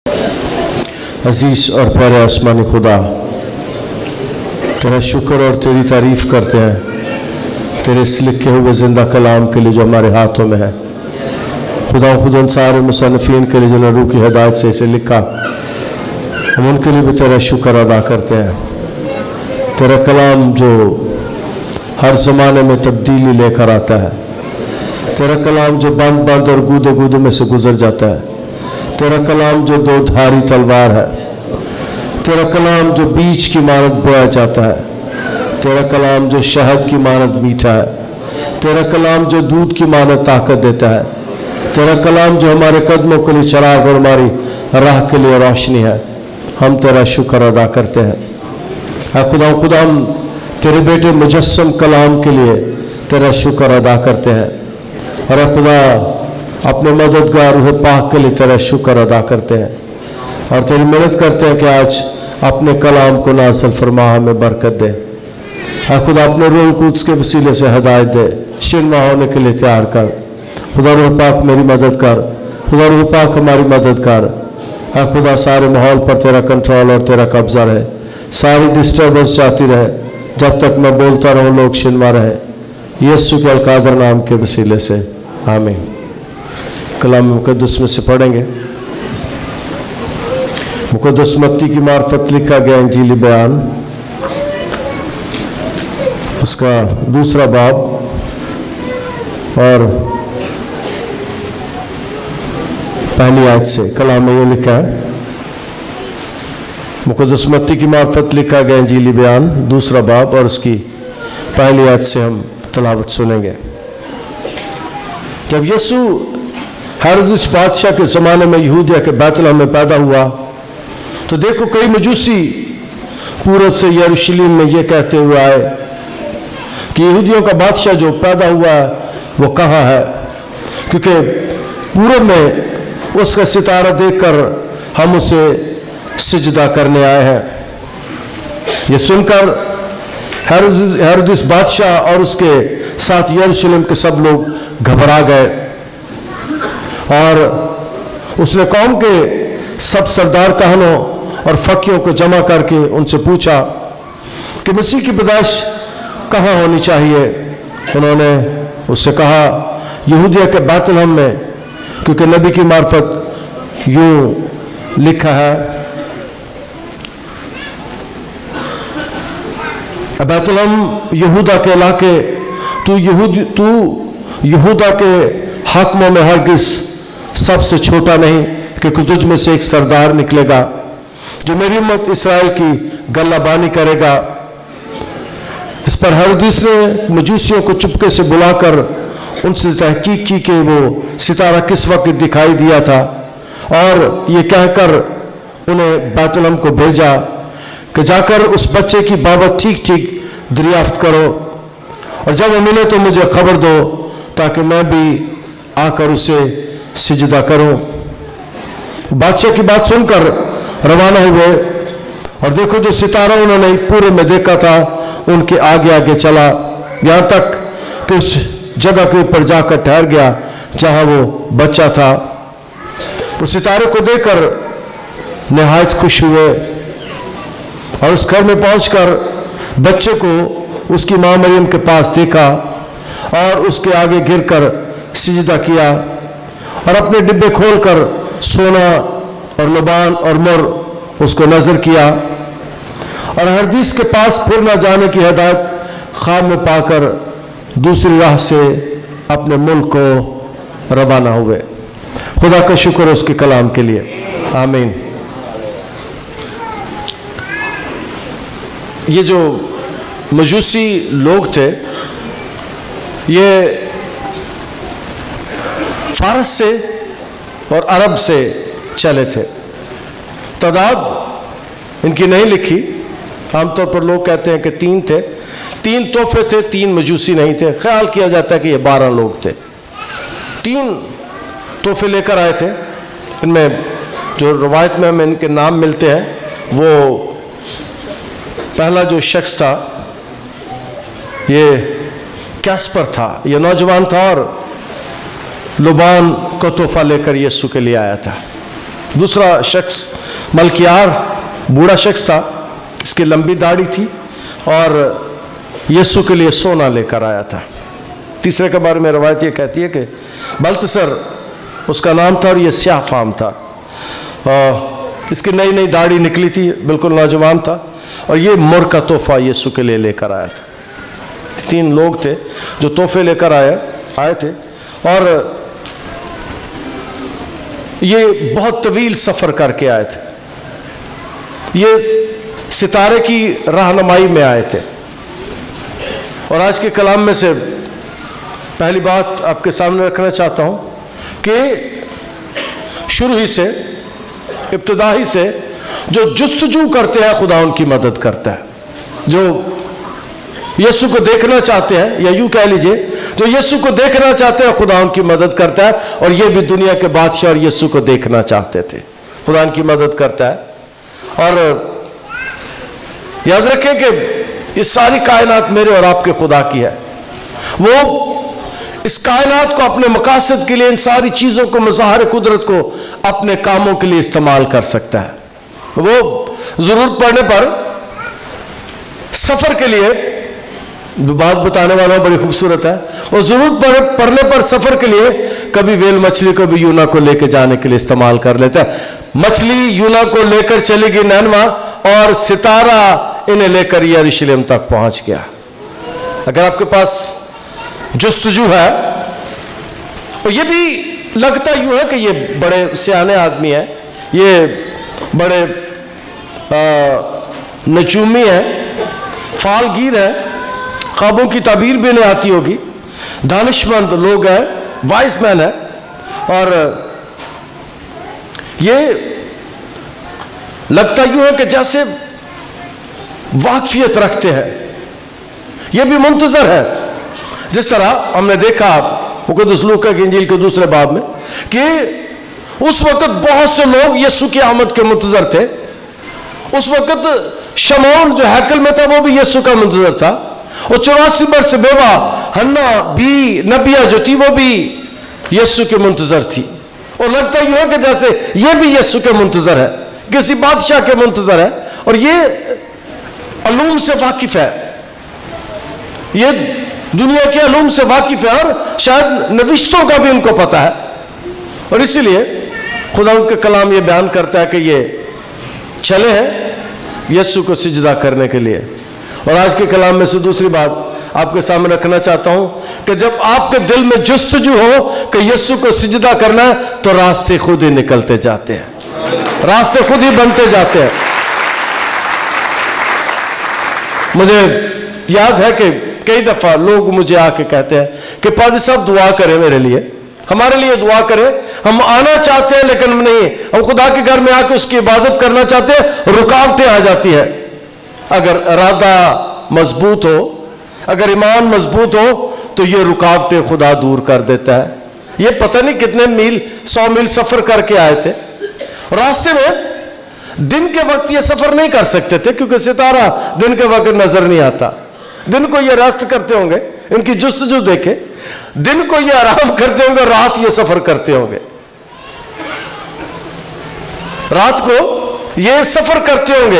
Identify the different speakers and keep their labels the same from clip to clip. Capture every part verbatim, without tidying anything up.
Speaker 1: अजीज और प्यारे आसमानी खुदा, तेरा शुक्र और तेरी तारीफ करते हैं तेरे इस लिखे हुए ज़िंदा कलाम के लिए जो हमारे हाथों में है। खुदा खुद उन सारे मुसन्निफ़ीन के लिए जिन्होंने रूह की हिदायत से इसे लिखा, हम उनके लिए भी तेरा शुक्र अदा करते हैं। तेरा कलाम जो हर ज़माने में तब्दीली लेकर आता है, तेरा कलाम जो बंद बंद और गूदे गूदे में से गुजर जाता है, तेरा कलाम जो दो धारी तलवार है, तेरा कलाम जो बीज की मानत बोया जाता है, तेरा कलाम जो शहद की मानत मीठा है, तेरा कलाम जो दूध की मानत ताकत देता है, तेरा कलाम जो हमारे कदमों के लिए चराग और हमारी राह के लिए रोशनी है। हम तेरा शुक्र अदा करते हैं। है खुदा खुदा हम तेरे बेटे मुजस्सम कलाम के लिए तेरा शुक्र अदा करते हैं। और खुदा अपने मददगार रूह पाक के लिए तेरा शुक्र अदा करते हैं और तेरी मदद करते हैं कि आज अपने कलाम को नाज़िल फरमा, हमें बरकत दे। है खुदा अपने रूह कुद्स के वसीले से हिदायत दे, शिनमा होने के लिए तैयार कर। खुदा रूह पाक मेरी मदद कर, खुदा रूह पाक हमारी मदद कर। है खुदा सारे माहौल पर तेरा कंट्रोल और तेरा कब्जा रहे, सारी डिस्टर्बेंस जाती रहे, जब तक मैं बोलता रहूं लोग शिनमा रहे। यीशु के अलकादर नाम के वसीले से आमीन। कलाम मुक़द्दस में से पढ़ेंगे। मुक़द्दस मत्ती की मार्फत लिखा गया इंजीली बयान, उसका दूसरा बाब और पहली आयत से कलाम में ये लिखा है। मुक़द्दस मत्ती की मार्फत लिखा गया इंजीली बयान, दूसरा बाब और उसकी पहली आयत से हम तलावत सुनेंगे। जब यीशु हेरोदेस बादशाह के ज़माने में यहूदिया के बैतलहम में पैदा हुआ, तो देखो कई मजूसी पूरब से यरूशलेम में ये कहते हुए आए कि यहूदियों का बादशाह जो पैदा हुआ है वो कहाँ है, क्योंकि पूरब में उसका सितारा देखकर हम उसे सिजदा करने आए हैं। ये सुनकर हेरोदेस बादशाह और उसके साथ यरूशलेम के सब लोग घबरा गए और उसने कौम के सब सरदार कहनों और फकीरों को जमा करके उनसे पूछा कि मसीह की पैदाइश कहाँ होनी चाहिए। उन्होंने उससे कहा यहूदिया के बैतलहम में, क्योंकि नबी की मार्फत यूं लिखा है, बैतलहम यहूदा के इलाके, तू यहूद तू यहूदा के हाकिमों में हरगिज सबसे छोटा नहीं, क्योंकि तुझ में से एक सरदार निकलेगा जो मेरी उम्मत इसराइल की गल्लाबानी करेगा। इस पर हेरोदेस ने मजूसियों को चुपके से बुलाकर उनसे तहकीक की कि वो सितारा किस वक्त दिखाई दिया था, और ये कहकर उन्हें बैतलहम को भेजा कि जाकर उस बच्चे की बाबत ठीक ठीक दरियाफ्त करो, और जब वो मिले तो मुझे खबर दो ताकि मैं भी आकर उसे सिजदा करूं। बादशाह की बात सुनकर रवाना हुए और देखो जो सितारा उन्होंने पूरे में देखा था उनके आगे आगे चला, यहाँ तक कि उस जगह के ऊपर जाकर ठहर गया जहां वो बच्चा था। उस सितारे को देखकर निहायत खुश हुए और उस घर में पहुंचकर बच्चे को उसकी मां मरियम के पास देखा और उसके आगे गिरकर सिजदा किया और अपने डिब्बे खोलकर सोना और लबान और मुर उसको नजर किया, और हेरोदेस के पास फिर न जाने की हिदायत ख्वाब में पाकर दूसरी राह से अपने मुल्क को रवाना हुए। खुदा का शुक्र उसके कलाम के लिए, आमीन। ये जो मजूसी लोग थे ये फारस से और अरब से चले थे। तादाद इनकी नहीं लिखी, आमतौर पर लोग कहते हैं कि तीन थे, तीन तोहफे थे, तीन मजूसी नहीं थे। ख्याल किया जाता है कि ये बारह लोग थे। तीन तोहफे लेकर आए थे। इनमें जो रवायत में हमें इनके नाम मिलते हैं, वो पहला जो शख्स था ये कैस्पर था। ये नौजवान था और लुबान को तोहफा लेकर यीशु के लिए आया था। दूसरा शख्स मलकियार बूढ़ा शख्स था, इसकी लंबी दाढ़ी थी और यीशु के लिए सोना लेकर आया था। तीसरे के बारे में रवायत ये कहती है कि बल्तसर उसका नाम था और ये स्याह फाम था। और इसकी नई नई दाढ़ी निकली थी, बिल्कुल नौजवान था और ये मुर का तोहफा यीशु के लिए लेकर आया था। तीन लोग थे जो तोहफे लेकर आए आए थे और ये बहुत तवील सफ़र करके आए थे। ये सितारे की रहनुमाई में आए थे। और आज के कलाम में से पहली बात आपके सामने रखना चाहता हूं कि शुरू ही से, इब्तिदाई से जो जुस्तजू करते हैं खुदा उनकी मदद करता है। जो यीशु को देखना चाहते हैं, या यूं कह लीजिए जो यीशु को देखना चाहते हैं, खुदा उनकी मदद करता है। और ये भी दुनिया के बादशाह और यीशु को देखना चाहते थे, खुदा उनकी मदद करता है। और याद रखें कि ये सारी कायनात मेरे और आपके खुदा की है। वो इस कायनात को अपने मकासद के लिए, इन सारी चीजों को, मज़ाहिर कुदरत को अपने कामों के लिए इस्तेमाल कर सकता है। वो जरूरत पड़ने पर सफर के लिए, बात बताने वाला बड़ी खूबसूरत है, वो जरूरत पड़ने पर सफर के लिए कभी वेल मछली को भी यूना को लेकर जाने के लिए इस्तेमाल कर लेता है। मछली यूना को लेकर चली गई नैनवा और सितारा इन्हें लेकर यरूशलेम तक पहुंच गया। अगर आपके पास जुस्तजू है तो ये भी लगता यूं है कि ये बड़े सियाने आदमी है, ये बड़े नजूमी है, फालगीर है, ख्वाबों की ताबीर भी नहीं आती होगी, दानिशमंद लोग हैं, वाइस मैन है। और ये लगता यूं है कि जैसे वाकफियत रखते हैं। ये भी मुंतजर है, जिस तरह हमने देखा मुक़द्दस लूका की इंजील के दूसरे बाब में कि उस वक्त बहुत से लोग यीशु की आमद के मुंतजर थे। उस वक्त शमौन जो हैकल में था वो भी यीशु का मुंतजर था। और चौरासी वर्ष बेवा हन्ना भी नबिया जो थी वो भी यीशु के मुंतजर थी। और लगता यूं है कि जैसे ये भी यीशु के मुंतजर है, किसी बादशाह के मुंतजर है। और ये अलूम से वाकिफ है, ये दुनिया के अलूम से वाकिफ है और शायद नविश्तों का भी उनको पता है। और इसीलिए खुदा उनका कलाम ये बयान करता है कि ये चले हैं यीशु को सिजदा करने के लिए। और आज के कलाम में से दूसरी बात आपके सामने रखना चाहता हूं कि जब आपके दिल में जुस्तजू हो कि यीशु को सिजदा करना है तो रास्ते खुद ही निकलते जाते हैं, रास्ते खुद ही बनते जाते हैं। मुझे याद है कि कई दफा लोग मुझे आके कहते हैं कि पादरी साहब दुआ करें मेरे लिए, हमारे लिए दुआ करें, हम आना चाहते हैं लेकिन नहीं, हम खुदा के घर में आके उसकी इबादत करना चाहते हैं, रुकावटें आ जाती है। अगर इरादा मजबूत हो, अगर ईमान मजबूत हो तो ये रुकावटें खुदा दूर कर देता है। ये पता नहीं कितने मील, सौ मील सफर करके आए थे। रास्ते में दिन के वक्त ये सफर नहीं कर सकते थे क्योंकि सितारा दिन के वक्त नजर नहीं आता। दिन को ये रेस्ट करते होंगे, इनकी जुस्तजू देखे, दिन को ये आराम करते होंगे, रात ये सफर करते होंगे, रात को ये सफर करते होंगे।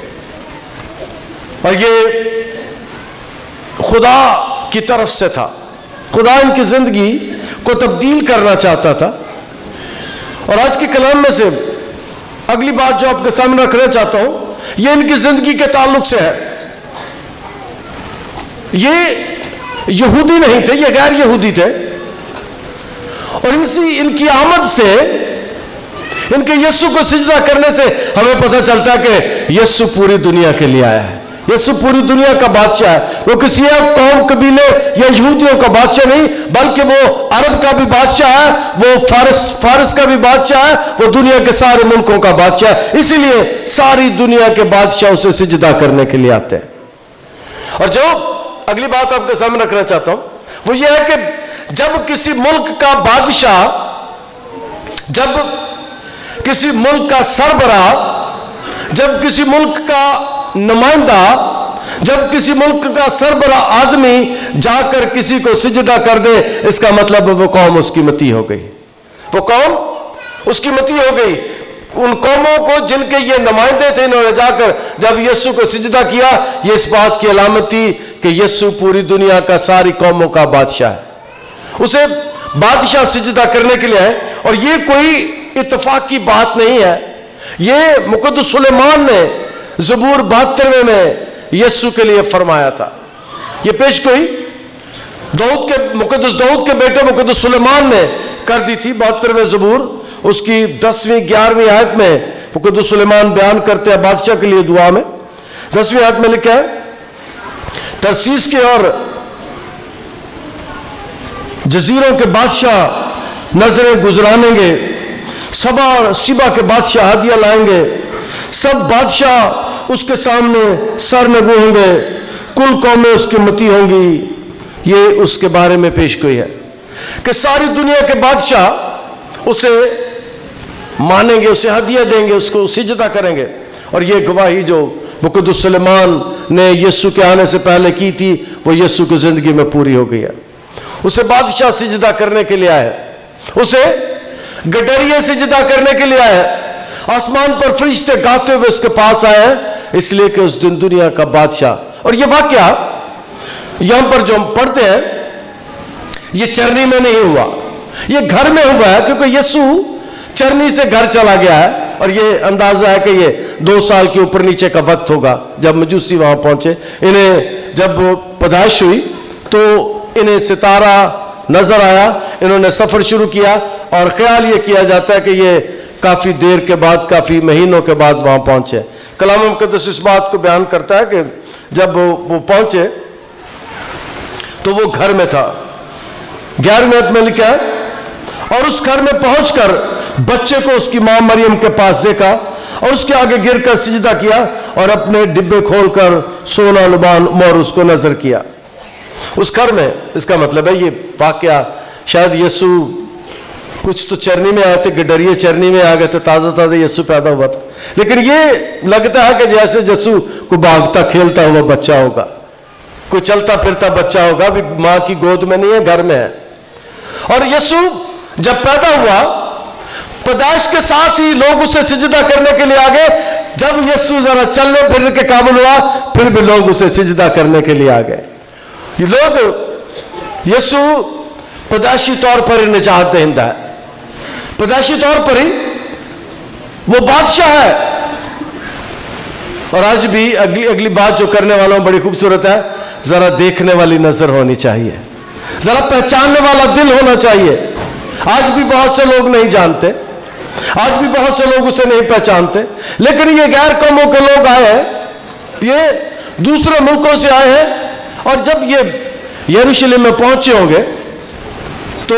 Speaker 1: और ये खुदा की तरफ से था, खुदा इनकी जिंदगी को तब्दील करना चाहता था। और आज के कलाम में से अगली बात जो आपके सामने रखना चाहता हूं, ये इनकी जिंदगी के ताल्लुक से है। ये यहूदी नहीं थे, ये गैर यहूदी थे। और इनसी इनकी आमद से, इनके यीशु को सिजदा करने से हमें पता चलता है कि यीशु पूरी दुनिया के लिए आया है। यीशु पूरी दुनिया का बादशाह है। वो किसी एक कौम, कबीले या यहूदियों का बादशाह नहीं, बल्कि वो अरब का भी बादशाह है, वो फारस फारस का भी बादशाह है, वो दुनिया के सारे मुल्कों का बादशाह है। इसीलिए सारी दुनिया के बादशाह उसे सिजदा करने के लिए आते हैं। और जो अगली बात आपके सामने रखना चाहता हूं वो ये है कि जब किसी मुल्क का बादशाह, जब किसी मुल्क का सरबराह, जब किसी मुल्क का नुमाइंदा, जब किसी मुल्क का सरबराह आदमी जाकर किसी को सिजदा कर दे, इसका मतलब वो कौम उसकी मती हो गई, वो कौम उसकी मती हो गई। ان قوموں کو جن کے یہ نمائندے تھے، انہوں نے جا کر جب یسوع کو سجدہ کیا، یہ اس بات کی علامت تھی کہ یسوع پوری دنیا کا ساری قوموں کا بادشاہ ہے، اسے بادشاہ سجدہ کرنے کے لیے ہے۔ اور یہ کوئی اتفاق کی بات نہیں ہے، یہ مقدس سلیمان نے زبور بہترویں میں یسوع کے لیے فرمایا تھا۔ یہ پیش گوئی داؤد کے مقدس داؤد کے بیٹے مقدس سلیمان نے کر دی تھی۔ بہترویں زبور اس کی دسویں گیارہویں آیت میں مقدس سلیمان بیان کرتے ہیں بادشاہ کے لیے دعا میں۔ دسویں آیت میں لکھا ہے، ترسیس کے اور جزیروں کے بادشاہ نظریں گزرانیں گے، سبا اور سبا کے بادشاہ ہدیہ لائیں گے، سب بادشاہ اس کے سامنے سر نگو ہوں گے، کل قومیں اس کی متی ہوں گی۔ یہ اس کے بارے میں پیش گوئی ہے کہ ساری دنیا کے بادشاہ اسے مانیں گے، اسے ہدیہ دیں گے، اس کو سجدہ کریں گے۔ اور یہ گواہی جو مقدس سلیمان نے یسوع کے آنے سے پہلے کی تھی، وہ یسوع کی زندگی میں پوری ہو گئی ہے۔ اسے بادشاہ سجدہ کرنے کے لیے آئے، اسے گڈریے سجدہ کرنے کے لیے آئے، آسمان پر فرشتے گاتے ہوئے اس کے پاس آئے ہیں، اس لیے کہ اس دن دنیا کا بادشاہ۔ اور یہ واقعہ یہاں پر جو ہم پڑھتے ہیں، یہ چرنی میں نہیں ہوا، یہ گھر میں ہوا ہے، کیونکہ یسوع چرنی سے گھر چلا گیا ہے۔ اور یہ اندازہ ہے کہ یہ دو سال کے اوپر نیچے کا وقت ہوگا جب مجوسی وہاں پہنچے۔ انہیں جب پیدائش ہوئی تو انہیں ستارہ نظر آیا، انہوں نے سفر شروع کیا، اور خیال یہ کیا جاتا ہے کہ یہ کافی دیر کے بعد، کافی مہینوں کے بعد وہاں پہنچے۔ کلام مقدس اس بات کو بیان کرتا ہے کہ جب وہ پہنچے تو وہ گھر میں تھا۔ گیارہویں آیت میں لکھا ہے، اور اس گھر میں پہنچ کر بچے کو اس کی ماں مریم کے پاس دیکھا، اور اس کے آگے گر کر سجدہ کیا، اور اپنے ڈبے کھول کر سونا لبان مور اس کو نظر کیا۔ اس گھر میں، اس کا مطلب ہے یہ واقعہ شاید یسوع کچھ تو چرنی میں آئے تھے، گڈریے چرنی میں آ گئے تھے، تازہ تازہ یسوع پیدا ہوا تھا، لیکن یہ لگتا ہے کہ جیسے یسوع کو بھاگتا کھیلتا ہوا بچہ ہوگا، کوئی چلتا پھرتا بچہ ہوگا، بھی ماں کی گود میں نہیں ہے، گھر میں ہے۔ اور یسوع جب پیدا ہوا، پیدائش کے ساتھ ہی لوگ اسے سجدہ کرنے کے لیے آگے۔ جب یسوع ذرا چلنے پھرنے کے قابل ہوا، پھر بھی لوگ اسے سجدہ کرنے کے لیے آگئے۔ یہ لوگ یسوع پیدائشی طور پر ہی نجات دہندہ ہے، پیدائشی طور پر ہی وہ بادشاہ ہے۔ اور آج بھی اگلی اگلی بات جو کرنے والا ہوں بڑی خوبصورت ہے، ذرا دیکھنے والی نظر ہونی چاہیے، ذرا پہچاننے والا دل ہونا چاہیے۔ آج بھی بہت سے لوگ نہیں جانتے، آج بھی بہت سے لوگ اسے نہیں پہچانتے، لیکن یہ غیر قوموں کے لوگ آئے ہیں، یہ دوسرے ملکوں سے آئے ہیں، اور جب یہ یروشلم میں پہنچے ہوں گے تو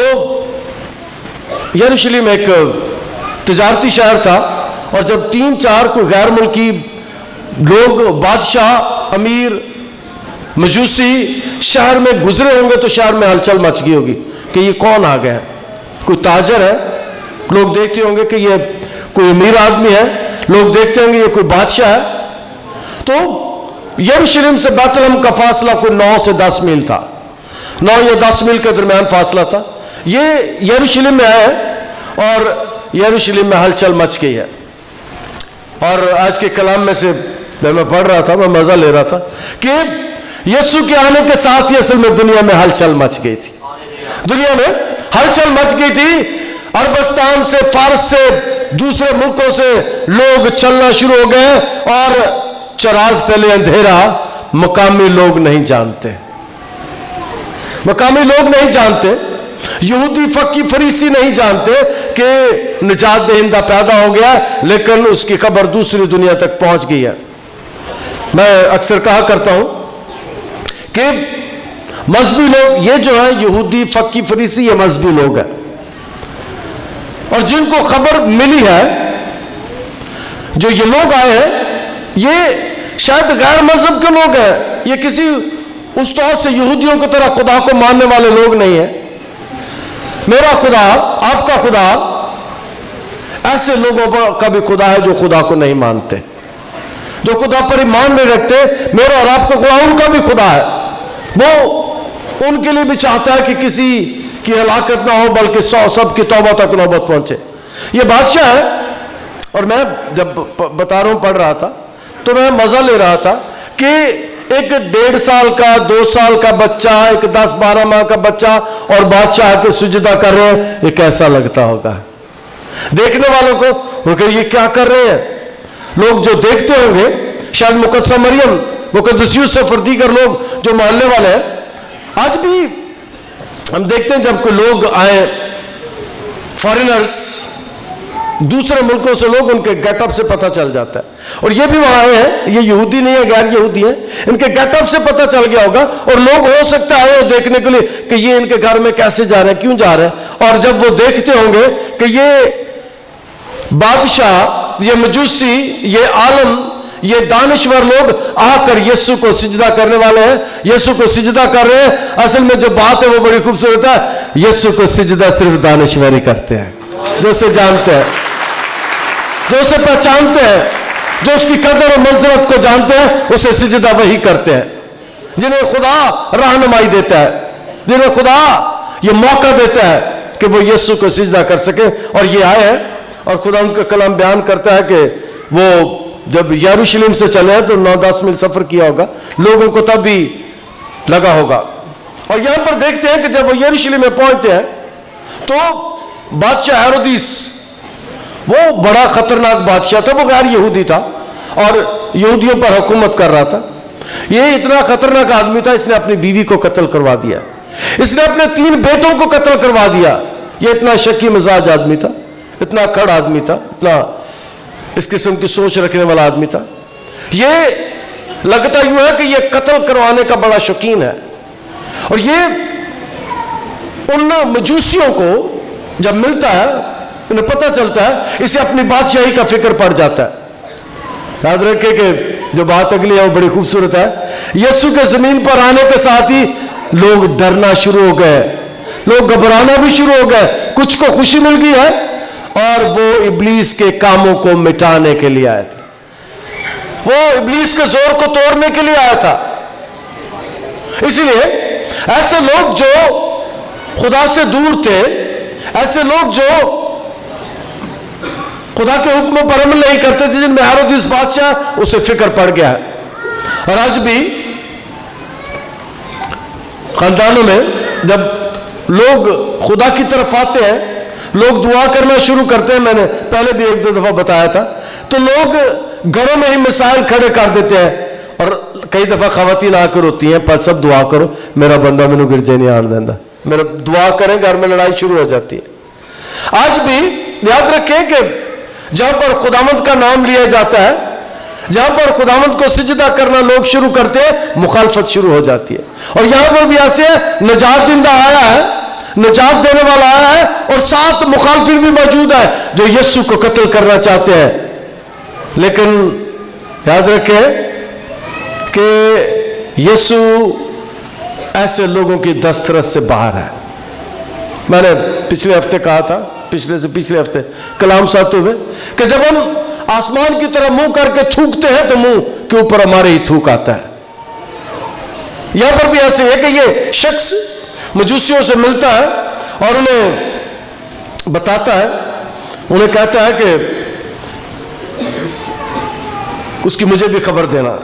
Speaker 1: یروشلم ایک تجارتی شہر تھا، اور جب تین چار کوئی غیر ملکی لوگ، بادشاہ، امیر، مجوسی شہر میں گزرے ہوں گے تو شہر میں ہلچل مچ گئی ہوگی کہ یہ کون آ گیا، کوئی تاجر ہے، لوگ دیکھتے ہوں گے کہ یہ کوئی امیر آدمی ہے، لوگ دیکھتے ہوں گے یہ کوئی بادشاہ ہے۔ تو یروشلم سے بیت لحم کا فاصلہ کوئی نو سے دس میل تھا، نو یا دس میل کے درمیان فاصلہ تھا۔ یہ یروشلم میں آئے اور یروشلم میں ہلچل مچ گئی ہے۔ اور آج کے کلام میں سے میں پڑھ رہا تھا، میں مزہ لے رہا تھا کہ یسوع کے آنے کے ساتھ ہی اصل میں دنیا میں ہلچل مچ گئی تھی، دنیا میں ہلچل مچ گئی تھی۔ عربستان سے، فارس سے، دوسرے ملکوں سے لوگ چلنا شروع ہو گئے، اور چراغ تلے اندھیرا مقامی لوگ نہیں جانتے، مقامی لوگ نہیں جانتے، یہودی فقی فریسی نہیں جانتے کہ نجات دہندہ پیدا ہو گیا، لیکن اس کی خبر دوسری دنیا تک پہنچ گئی ہے۔ میں اکثر کہا کرتا ہوں کہ مذہبی لوگ یہ جو ہیں، یہودی فقی فریسی، یہ مذہبی لوگ ہیں، اور جن کو خبر ملی ہے، جو یہ لوگ آئے ہیں، یہ شاید غیر مذہب کے لوگ ہیں، یہ کسی اس طور سے یہودیوں کی طرح خدا کو ماننے والے لوگ نہیں ہیں۔ میرا خدا، آپ کا خدا ایسے لوگوں کا بھی خدا ہے جو خدا کو نہیں مانتے، جو خدا پر ایمان نہیں رکھتے۔ میرا اور آپ کا خدا ان کا بھی خدا ہے، وہ ان کے لیے بھی چاہتا ہے کہ کسی کی ہلاکت نہ ہو، بلکہ سو سب کی توبہ تک نوبت پہنچے۔ یہ بادشاہ ہے، اور میں جب بتا رہا ہوں پڑھ رہا تھا تو میں مزہ لے رہا تھا کہ ایک ڈیڑھ سال کا دو سال کا بچہ ایک دس بارہ ماہ کا بچہ اور بادشاہ کے سجدہ کر رہے ہیں، یہ کیسا لگتا ہوگا دیکھنے والوں کو؟ وہ کہ یہ کیا کر رہے ہیں؟ لوگ جو دیکھتے ہوں گے شاید مقدسہ مریم، مقدس یوسف اور دیگر لوگ جو محلے والے ہیں، آج بھی ہم دیکھتے ہیں جب کوئی لوگ آئے فارینرز دوسرے ملکوں سے، لوگ ان کے گیٹ اپ سے پتہ چل جاتا ہے. اور یہ بھی وہاں آئے ہیں، یہ یہودی نہیں ہے، غیر یہودی ہیں، ان کے گیٹ اپ سے پتہ چل گیا ہوگا. اور لوگ ہو سکتا ہے وہ دیکھنے کے لیے کہ یہ ان کے گھر میں کیسے جا رہے ہیں، کیوں جا رہے ہیں. اور جب وہ دیکھتے ہوں گے کہ یہ بادشاہ، یہ مجوسی، یہ عالم، یہ دانشور لوگ آ کر یسوع کو سجدہ کرنے والے ہیں، یسوع کو سجدہ کر رہے ہیں. اصل میں جو بات ہے وہ بڑی خوبصورت ہے، یسوع کو سجدہ صرف دانشوری کرتے ہیں، جو اسے جانتے ہیں، جو اسے پہچانتے ہیں، جو اس کی قدر و منزلت کو جانتے ہیں، اسے سجدہ وہی کرتے ہیں. جنہیں خدا رہنمائی دیتا ہے، جنہیں خدا یہ موقع دیتا ہے کہ وہ یسوع کو سجدہ کر سکے. اور یہ آئے ہیں اور خدا ان کا کلام بیان کرتا ہے کہ وہ جب یروشلم سے چلے ہیں تو نو دس میل سفر کیا ہوگا، لوگوں کو تب بھی لگا ہوگا. اور یہاں پر دیکھتے ہیں کہ جب وہ یروشلم میں پہنچتے ہیں تو بادشاہ ہیرودیس، وہ بڑا خطرناک بادشاہ تھا، وہ غیر یہودی تھا اور یہودیوں پر حکومت کر رہا تھا. یہ اتنا خطرناک آدمی تھا، اس نے اپنی بیوی کو قتل کروا دیا، اس نے اپنے تین بیٹوں کو قتل کروا دیا. یہ اتنا شکی مزاج آدمی تھا، اتنا کھڑ آدمی تھا، اتنا اس قسم کی سوچ رکھنے والا آدمی تھا. یہ لگتا یوں ہے کہ یہ قتل کروانے کا بڑا شوقین ہے. اور یہ ان مجوسیوں کو جب ملتا ہے، انہیں پتہ چلتا ہے، اسے اپنی بادشاہی کا فکر پڑ جاتا ہے. یاد رکھے کہ جو بات اگلی ہے وہ بڑی خوبصورت ہے. یسوع کے زمین پر آنے کے ساتھ ہی لوگ ڈرنا شروع ہو گئے، لوگ گھبرانا بھی شروع ہو گئے. کچھ کو خوشی مل گئی ہے اور وہ ابلیس کے کاموں کو مٹانے کے لیے آیا تھا، وہ ابلیس کے زور کو توڑنے کے لیے آیا تھا. اسی لیے ایسے لوگ جو خدا سے دور تھے، ایسے لوگ جو خدا کے حکموں پر عمل نہیں کرتے تھے، جن میں ہیرودیس بادشاہ، اسے فکر پڑ گیا ہے. اور آج بھی خاندانوں میں جب لوگ خدا کی طرف آتے ہیں، لوگ دعا کرنا شروع کرتے ہیں، میں نے پہلے بھی ایک دو دفعہ بتایا تھا، تو لوگ گھروں میں ہی مسائل کھڑے کر دیتے ہیں. اور کئی دفعہ خواتین آ کر ہوتی ہیں، پر سب دعا کرو میرا بندہ مینو گرجے نہیں آن دینا، میرا دعا کریں، گھر میں لڑائی شروع ہو جاتی ہے. آج بھی یاد رکھیں کہ جہاں پر خداوند کا نام لیا جاتا ہے، جہاں پر خداوند کو سجدہ کرنا لوگ شروع کرتے ہیں، مخالفت شروع ہو جاتی ہے. اور یہاں پر بھی ایسے نجات دہندہ آیا ہے، نجات دینے والا آیا ہے، اور ساتھ مخالفین بھی موجود ہے جو یسوع کو قتل کرنا چاہتے ہیں. لیکن یاد رکھیں کہ یسوع ایسے لوگوں کی دسترس سے باہر ہے. میں نے پچھلے ہفتے کہا تھا، پچھلے سے پچھلے ہفتے کلام ساتھ ہوئے، کہ جب ہم آسمان کی طرح منہ کر کے تھوکتے ہیں تو منہ کے اوپر ہمارے ہی تھوک آتا ہے. یہاں پر بھی ایسے ہے کہ یہ شخص مجوسیوں سے ملتا ہے اور انہیں بتاتا ہے، انہیں کہتا ہے کہ اس کی مجھے بھی خبر دینا.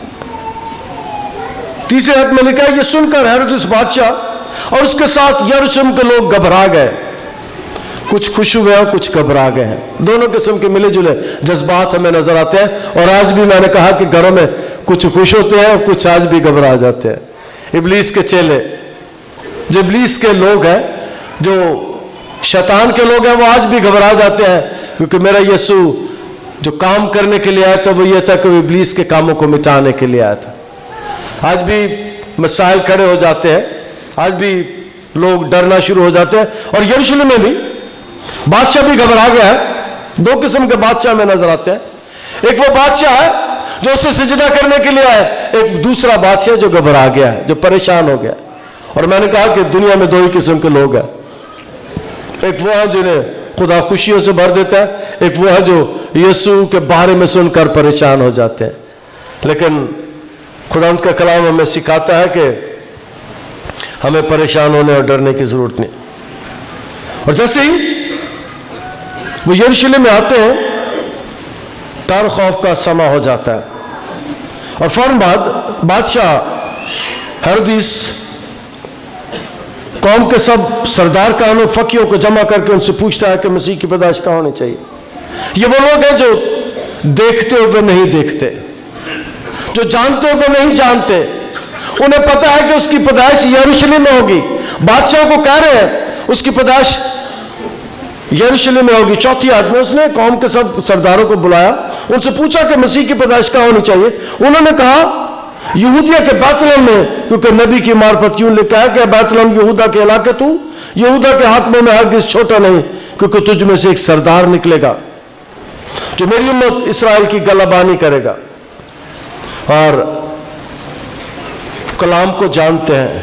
Speaker 1: تیسرے آیت میں لکھا ہے، یہ سن کر ہیرودیس بادشاہ اور اس کے ساتھ یروشلم کے لوگ گھبرا گئے. کچھ خوش ہوئے اور کچھ گھبرا گئے ہیں. دونوں قسم کے ملے جلے جذبات ہمیں نظر آتے ہیں. اور آج بھی میں نے کہا کہ گھروں میں کچھ خوش ہوتے ہیں اور کچھ آج بھی گھبرا جاتے ہیں. ابلیس کے چیلے، جو ابلیس کے لوگ ہیں، جو شیطان کے لوگ ہیں، وہ آج بھی گھبرا جاتے ہیں، کیونکہ میرا یسوع جو کام کرنے کے لیے آیا تھا وہ یہ تھا کہ وہ ابلیس کے کاموں کو مٹانے کے لیے آیا تھا. آج بھی مسائل کھڑے ہو جاتے ہیں، آج بھی لوگ ڈرنا شروع ہو جاتے ہیں. اور یروشلم میں بھی بادشاہ بھی گھبرا گیا ہے. دو قسم کے بادشاہ میں نظر آتے ہیں. ایک وہ بادشاہ ہے جو اسے سجدہ کرنے کے لیے آئے، ایک دوسرا بادشاہ جو گھبرا گیا ہے، جو پریشان ہو گیا. اور میں نے کہا کہ دنیا میں دو ہی قسم کے لوگ ہیں. ایک وہ ہے جنہیں خدا خوشیوں سے بھر دیتا ہے، ایک وہ ہے جو یسوع کے بارے میں سن کر پریشان ہو جاتے ہیں. لیکن خدا ان کا کلام ہمیں سکھاتا ہے کہ ہمیں پریشان ہونے اور ڈرنے کی ضرورت نہیں. اور جیسے ہی وہ یروشلم میں آتے ہیں ڈر خوف کا سما ہو جاتا ہے. اور فوراً بعد بادشاہ ہیرودیس قوم کے سب سردار کہانوں فقیوں کو جمع کر کے ان سے پوچھتا ہے کہ مسیح کی پیدائش کہاں ہونی چاہیے. یہ وہ لوگ ہیں جو دیکھتے ہوئے نہیں دیکھتے, جو جانتے ہوئے نہیں جانتے. انہیں پتا ہے کہ اس کی پیدائش یروشلم میں ہوگی. بادشاہ کو کہہ رہے ہیں اس کی پیدائش یروشلم میں ہوگی. چوتھی آیت میں اس نے قوم کے سب سرداروں کو بلایا, ان سے پوچھا کہ مسیح کی پیدائش کہاں ہونی چاہیے. انہوں نے کہا یہودیہ کے بیت لحم میں, کیونکہ نبی کی معرفت یوں لکھا ہے کہ بیت لحم یہودا کے علاقے تو یہودا کے حاکموں میں ہرگز چھوٹا نہیں, کیونکہ تجھ میں سے ایک سردار نکلے گا جو میری امت اسرائیل کی غلبانی کرے گا. اور کلام کو جانتے ہیں,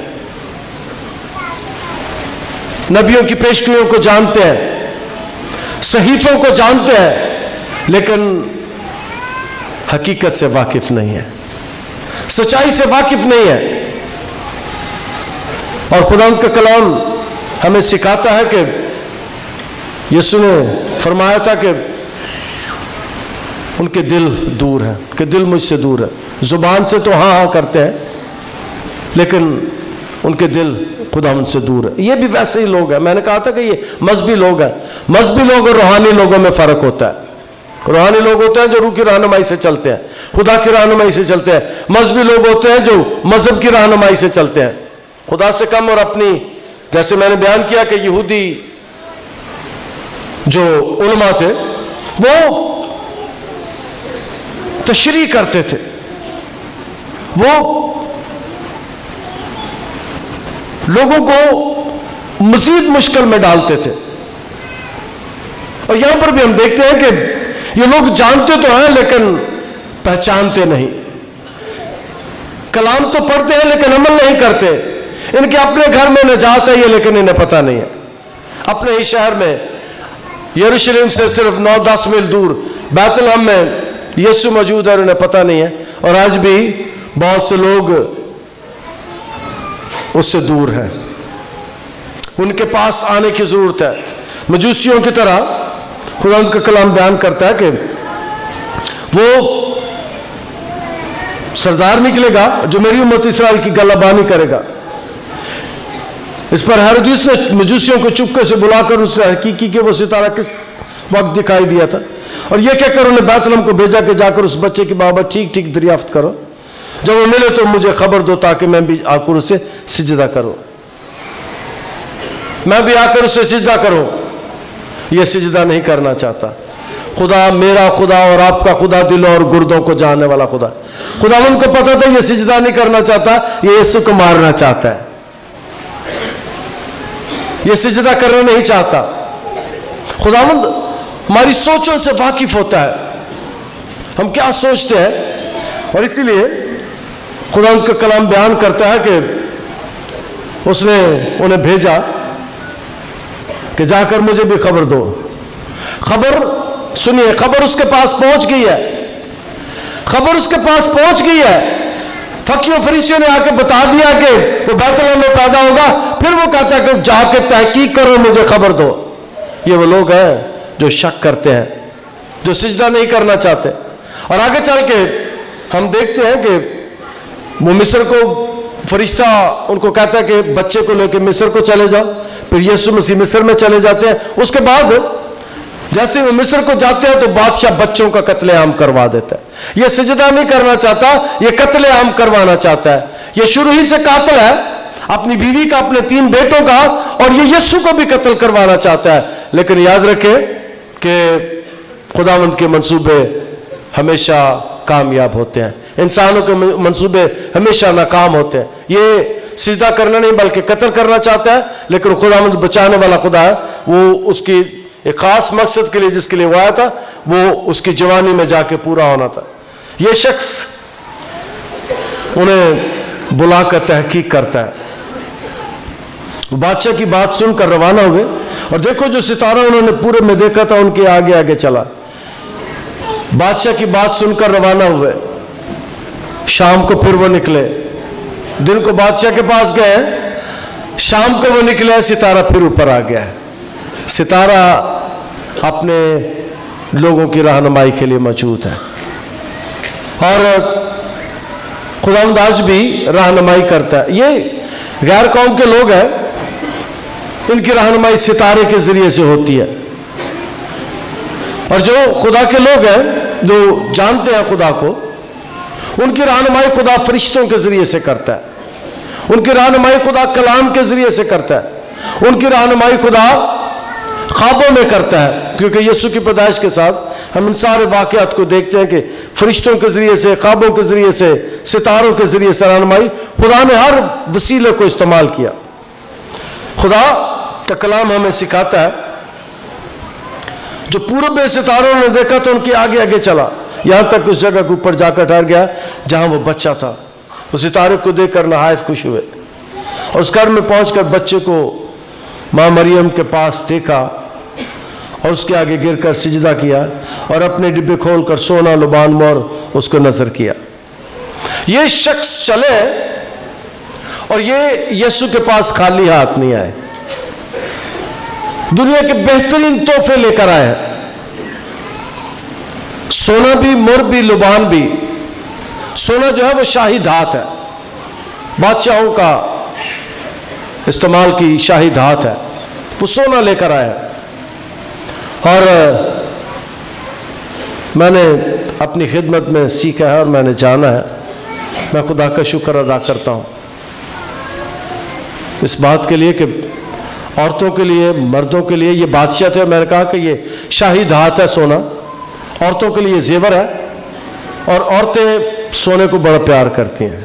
Speaker 1: نبیوں کی پیشگوئیوں کو جانتے ہیں, صحیفوں کو جانتے ہیں, لیکن حقیقت سے واقف نہیں ہے, سچائی سے واقف نہیں ہے. اور خداوند کا کلام ہمیں سکھاتا ہے کہ یسوع نے فرمایا تھا کہ ان کے دل دور ہیں, کہ دل مجھ سے دور ہے. زبان سے تو ہاں ہاں کرتے ہیں, لیکن ان کے دل خداوند سے دور ہے. یہ بھی ویسے ہی لوگ ہیں. میں نے کہا تھا کہ یہ مذہبی لوگ ہیں. مذہبی لوگ اور روحانی لوگوں میں فرق ہوتا ہے. روحانی لوگ ہوتے ہیں جو روح کی رہنمائی سے چلتے ہیں, خدا کی رہنمائی سے چلتے ہیں. مذہبی لوگ ہوتے ہیں جو مذہب کی رہنمائی سے چلتے ہیں, خدا سے کم اور اپنی, جیسے میں نے بیان کیا کہ یہودی جو علماء تھے وہ تشریح کرتے تھے, وہ لوگوں کو مزید مشکل میں ڈالتے تھے. اور یہاں پر بھی ہم دیکھتے ہیں کہ یہ لوگ جانتے تو ہیں لیکن پہچانتے نہیں. کلام تو پڑھتے ہیں لیکن عمل نہیں کرتے. ان کے اپنے گھر میں نجات ہے یہ, لیکن انہیں پتہ نہیں ہے. اپنے ہی شہر میں یروشلم سے صرف نو دس میل دور بیت لحم میں یسوع موجود ہے اور انہیں پتہ نہیں ہے. اور آج بھی بہت سے لوگ اس سے دور ہیں. ان کے پاس آنے کی ضرورت ہے. مجوسیوں کی طرح خداوند کا کلام بیان کرتا ہے کہ وہ سردار نکلے گا جو میری امت اسرائیل کی غلبانی کرے گا. اس پر ہیرودیس نے مجوسیوں کو چپکے سے بلا کر اس سے حقیقی کہ وہ ستارہ کس وقت دکھائی دیا تھا, اور یہ کہہ کر انہیں بیت لحم کو بھیجا کہ جا کر اس بچے کی بابت ٹھیک ٹھیک دریافت کرو. جب وہ ملے تو مجھے خبر دو تاکہ میں بھی آ کر اسے سجدہ کروں. میں بھی آ کر اسے سجدہ کروں. یہ سجدہ نہیں کرنا چاہتا. خدا میرا خدا اور آپ کا خدا دلوں اور گردوں کو جاننے والا خدا. خدا ان کو پتا تھا یہ سجدہ نہیں کرنا چاہتا, یہ یسوع کو مارنا چاہتا ہے. یہ سجدہ کرنا نہیں چاہتا. خداوند ہماری سوچوں سے واقف ہوتا ہے, ہم کیا سوچتے ہیں. اور اسی لیے خداوند کا کلام بیان کرتا ہے کہ اس نے انہیں بھیجا کہ جا کر مجھے بھی خبر دو. خبر سنیے, خبر اس کے پاس پہنچ گئی ہے. خبر اس کے پاس پہنچ گئی ہے. فقیوں فریسیوں نے آ کے بتا دیا کہ وہ بیت لحم میں پیدا ہوگا. پھر وہ کہتا ہے کہ جا کے تحقیق کرو, مجھے خبر دو. یہ وہ لوگ ہیں جو شک کرتے ہیں, جو سجدہ نہیں کرنا چاہتے. اور آگے چل کے ہم دیکھتے ہیں کہ وہ مصر کو فرشتہ ان کو کہتا ہے کہ بچے کو لے کے مصر کو چلے جاؤ. پھر یسوع مسیح مصر میں چلے جاتے ہیں. اس کے بعد جیسے وہ مصر کو جاتے ہیں تو بادشاہ بچوں کا قتل عام کروا دیتا ہے. یہ سجدہ نہیں کرنا چاہتا, یہ قتل عام کروانا چاہتا ہے. یہ شروع ہی سے قاتل ہے, اپنی بیوی کا, اپنے تین بیٹوں کا, اور یہ یسوع کو بھی قتل کروانا چاہتا ہے. لیکن یاد رکھیں کہ خداوند کے منصوبے ہمیشہ کامیاب ہوتے ہیں, انسانوں کے منصوبے ہمیشہ ناکام ہوتے ہیں. یہ سجدہ کرنا نہیں بلکہ قتل کرنا چاہتا ہے, لیکن خداوند بچانے والا خدا ہے. وہ اس کی ایک خاص مقصد کے لیے جس کے لیے وہ آیا تھا وہ اس کی جوانی میں جا کے پورا ہونا تھا. یہ شخص انہیں بلا کر تحقیق کرتا ہے. بادشاہ کی بات سن کر روانہ ہوئے, اور دیکھو جو ستارہ انہوں نے پورے میں دیکھا تھا ان کے آگے آگے چلا. بادشاہ کی بات سن کر روانہ ہوئے. شام کو پھر وہ نکلے. دن کو بادشاہ کے پاس گئے, شام کو وہ نکلے, ستارہ پھر اوپر آ گیا. ستارہ اپنے लोगों की रहनुमाई के लिए मौजूद है। और खुदावंद आज भी रहनुमाई करता है। ये गैर कौम के लोग हैं, इनकी रहनुमाई सितारे के जरिए से होती है। और जो खुदा के लोग हैं, जो जानते हैं खुदा को, उनकी रहनुमाई खुदा फरिश्तों के जरिए से करता है। उनकी रहनुमाई खुदा कलाम के जरिए से करता है। उनकी रहनुमाई खुदा ख्वाबों में करता है, क्योंकि यीशु की पैदाइश के साथ हम इन सारे वाक़यात को देखते हैं कि फरिश्तों के जरिए से, ख्वाबों के जरिए से, सितारों के जरिए से रहनुमाई खुदा ने हर वसीले को इस्तेमाल किया। खुदा का कलाम हमें सिखाता है, जो पूर्व में सितारों ने देखा तो उनके आगे आगे चला, यहां तक उस जगह के ऊपर जाकर ठहर गया जहां वो बच्चा था। वो सितारे को देखकर नहायत खुश हुए और उस घर में पहुंचकर बच्चे को मां मरियम के पास देखा और उसके आगे गिरकर सिजदा किया और अपने डिब्बे खोलकर सोना, लुबान, मोर उसको नजर किया। ये शख्स चले और ये यीशु के पास खाली हाथ नहीं आए, दुनिया के बेहतरीन तोहफे लेकर आए हैं। सोना भी, मोर भी, लुबान भी। सोना जो है वो शाही धात है, बादशाहों का इस्तेमाल की शाही धात है, वो सोना लेकर आया है। और मैंने अपनी खिदमत में सीखा है और मैंने जाना है, मैं खुदा का शुक्र अदा करता हूँ इस बात के लिए कि औरतों के लिए, मर्दों के लिए ये बादशाह थे। मैंने कहा कि ये शाही धात है सोना, औरतों के लिए जेवर है और औरतें सोने को बड़ा प्यार करती हैं।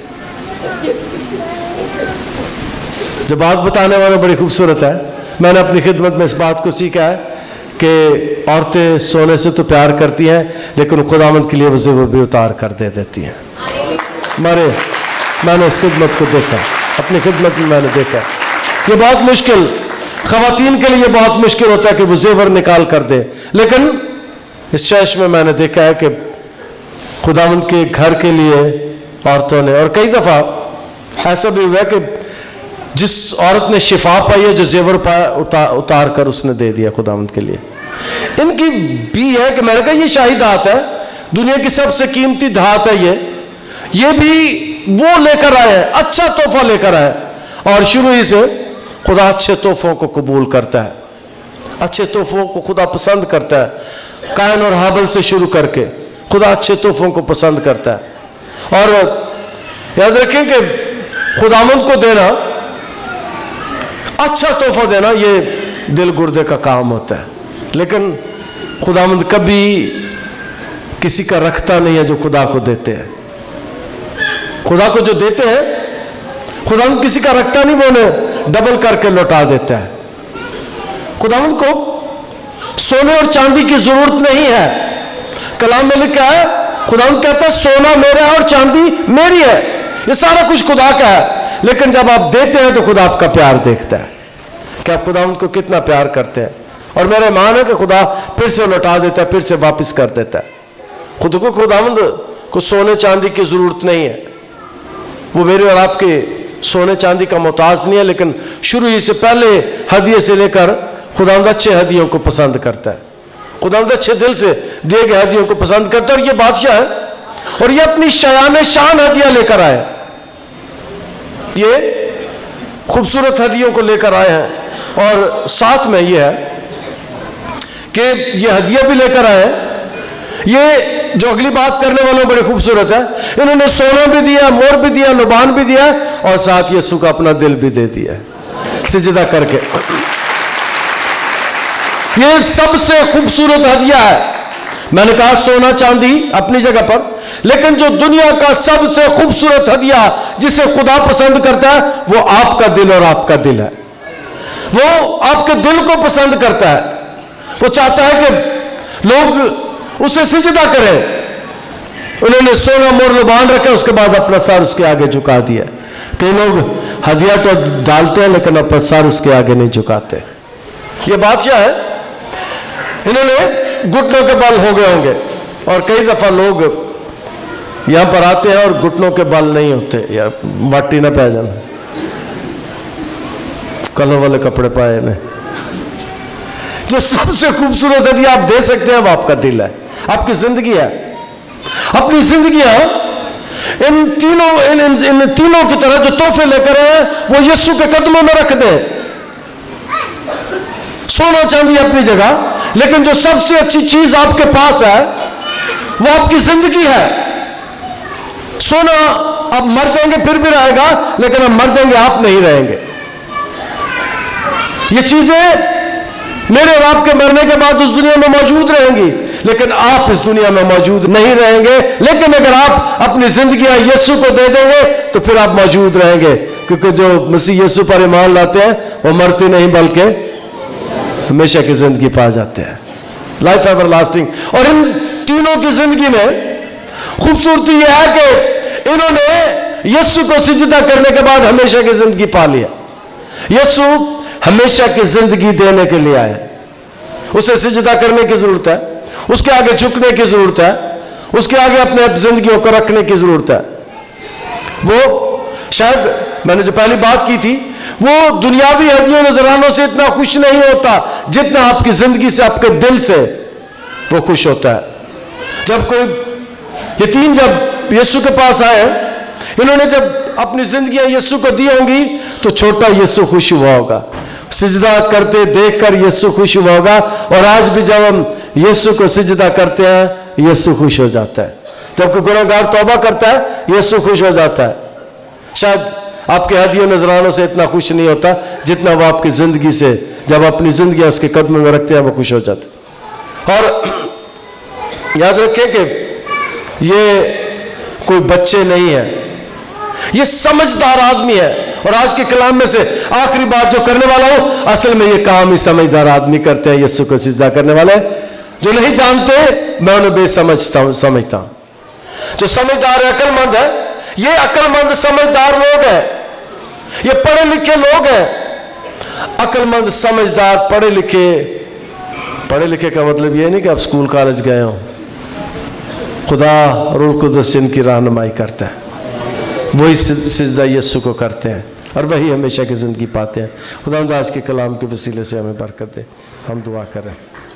Speaker 1: जो बात बताने वाला बड़ी खूबसूरत है। मैंने अपनी खिदमत में इस बात को सीखा है कि औरतें सोने से तो प्यार करती हैं, लेकिन खुदावंद के लिए वो जेवर भी उतार कर दे देती हैं। मारे मैंने इस खिदमत को देखा, अपनी खिदमत में मैंने देखा। ये बहुत मुश्किल, खवातीन के लिए बहुत मुश्किल होता है कि वो जेवर निकाल कर दे, लेकिन इस चर्च में मैंने देखा है कि खुदावंद के घर के लिए औरतों ने, और कई दफा ऐसा भी हुआ कि जिस औरत ने शिफा पाई है, जो जेवर पाया, उतार, उतार कर उसने दे दिया खुदावंद के लिए। इनकी भी है कि मैंने कहा ये शाही धात है, दुनिया की सबसे कीमती धात है। ये ये भी वो लेकर आए हैं, अच्छा तोहफा लेकर आए। और शुरू ही से खुदा अच्छे तोहफों को कबूल करता है, अच्छे तोहफों को खुदा पसंद करता है। कायन और हाबल से शुरू करके खुदा अच्छे तोहफों को पसंद करता है। और याद रखें कि खुदावंद को देना, अच्छा तोहफा देना, ये दिल गुर्दे का काम होता है, लेकिन खुदावंद कभी किसी का रखता नहीं है जो खुदा को देते हैं। खुदा को जो देते हैं, खुदावंद किसी का रखता नहीं, वो उन्हें डबल करके लौटा देता है। खुदावंद को सोने और चांदी की जरूरत नहीं है। कलाम में लिखा है, खुदावंद कहता है सोना मेरा है और चांदी मेरी है, ये सारा कुछ खुदा का है। लेकिन जब आप देते हैं तो खुदा आपका प्यार देखता है कि आप खुदावंद को कितना प्यार करते हैं। और मेरा ईमान है कि खुदा फिर से लौटा देता है, फिर से वापस कर देता है। खुद को खुदावंद को सोने चांदी की जरूरत नहीं है, वो मेरे और आपके सोने चांदी का मोहताज नहीं है, लेकिन शुरू ही से पहले हदिये से लेकर खुदावंद अच्छे हदियों को पसंद करता है। खुदावंद अच्छे दिल से दिए गए हदियों को पसंद करता है। और ये बादशाह है और ये अपनी शयान शान हदिया लेकर आए, ये खूबसूरत हदियों को लेकर आए हैं। और साथ में ये है कि ये हदिया भी लेकर आए हैं। ये जो अगली बात करने वालों बड़ी खूबसूरत है, इन्होंने सोना भी दिया, मोर भी दिया, लुबान भी दिया और साथ यीशु का अपना दिल भी दे दिया सिजदा करके। ये सबसे खूबसूरत हदिया है। मैंने कहा सोना चांदी अपनी जगह पर, लेकिन जो दुनिया का सबसे खूबसूरत हदिया जिसे खुदा पसंद करता है, वो आपका दिल और आपका दिल है। वो आपके दिल को पसंद करता है। वो चाहता है कि लोग उसे सिजदा करें। उन्होंने सोना, मोर, लुबान रखा, उसके बाद अपना सर उसके आगे झुका दिया। कई लोग हदिया तो डालते हैं लेकिन अपना सर उसके आगे नहीं झुकाते। ये बादशाह है, इन्होंने घुटनों के बल हो गए होंगे। और कई दफा लोग यहां पर आते हैं और घुटनों के बल नहीं होते, यार माटी ना पै जाना, कलर वाले कपड़े पाए ने। जो सबसे खूबसूरत हदिया आप दे सकते हैं वो आपका दिल है, आपकी जिंदगी है। अपनी जिंदगियां इन तीनों इन, इन, इन तीनों की तरह जो तोहफे लेकर आए वो यीशु के कदमों में रख दे। सोना चांदी अपनी जगह, लेकिन जो सबसे अच्छी चीज आपके पास है वो आपकी जिंदगी है। सोना आप मर जाएंगे फिर भी रहेगा, लेकिन आप मर जाएंगे आप नहीं रहेंगे। ये चीजें मेरे और आपके मरने के बाद उस दुनिया में मौजूद रहेंगी, लेकिन आप इस दुनिया में मौजूद नहीं रहेंगे। लेकिन अगर आप अपनी जिंदगियां यीशु को दे देंगे तो फिर आप मौजूद रहेंगे, क्योंकि जो मसीह यीशु पर ईमान लाते हैं वो मरते नहीं बल्कि हमेशा की जिंदगी पा जाते हैं, लाइफ एवर लास्टिंग। और इन तीनों की जिंदगी में खूबसूरती यह है कि इन्होंने यीशु को सिजदा करने के बाद हमेशा की जिंदगी पा लिया। यीशु हमेशा की जिंदगी देने के लिए आए, उसे सिजदा करने की जरूरत है, उसके आगे झुकने की जरूरत है, उसके आगे अपने जिंदगियों को रखने की जरूरत है। वो शायद मैंने जो पहली बात की थी, वो दुनियावी हदियों नजरानों से इतना खुश नहीं होता जितना आपकी जिंदगी से, आपके दिल से वो खुश होता है। जब कोई ये तीन जब यीशु के पास आए, इन्होंने जब अपनी जिंदगियां यीशु को दी होंगी तो छोटा यीशु खुश हुआ होगा, सिजदा करते देखकर यीशु खुश हुआ होगा। और आज भी जब हम यीशु को सिजदा करते हैं यीशु खुश हो जाता है। जब कोई गुनहगार तौबा करता है यीशु खुश हो जाता है। शायद आपके हदियों नजरानों से इतना खुश नहीं होता जितना वो आपकी जिंदगी से, जब अपनी जिंदगी उसके कदमों में रखते हैं वो खुश हो जाते। और याद रखें कि ये कोई बच्चे नहीं है, ये समझदार आदमी है। और आज के कलाम में से आखिरी बात जो करने वाला हूं, असल में ये काम ही समझदार आदमी करते हैं, यीशु को सिजदा करने वाले। जो नहीं जानते मैं उन्हें बेसमझ समझता हूं। जो समझदार है, अक्लमंद है, ये अक्लमंद समझदार लोग हैं, ये पढ़े लिखे लोग हैं। अक्लमंद समझदार पढ़े लिखे, पढ़े लिखे का मतलब ये नहीं कि आप स्कूल कॉलेज गए हो। खुदा रूह कुद्दूस इनकी रहनुमाई करता है, वही सिजदा यीशु को करते हैं और वही हमेशा की जिंदगी पाते हैं। खुदा आज के कलाम के वसीले से हमें बरकत दे। हम दुआ करें।